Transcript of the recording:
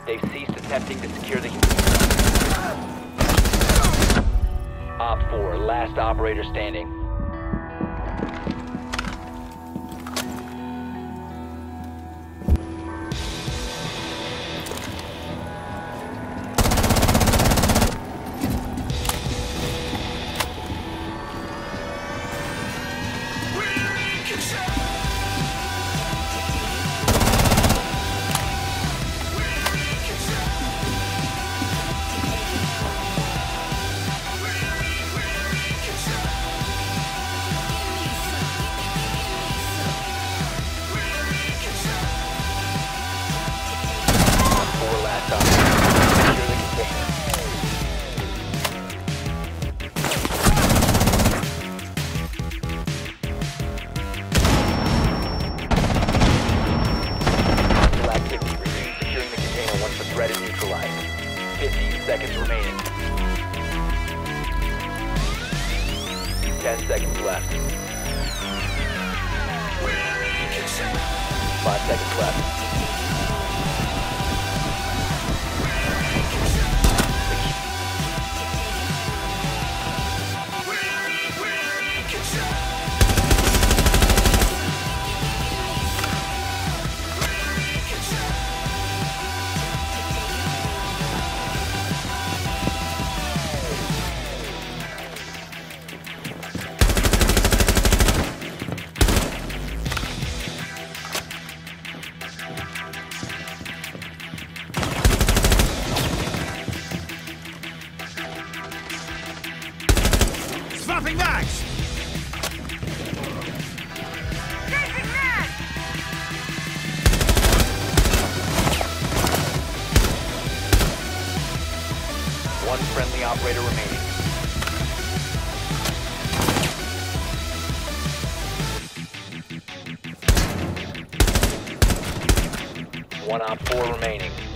They've ceased attempting to secure the container. Op 4, last operator standing. Threat is neutralized. 15 seconds remaining. 10 seconds left. 5 seconds left. Swapping mags! Chasing man! One friendly operator remaining. One op 4 remaining.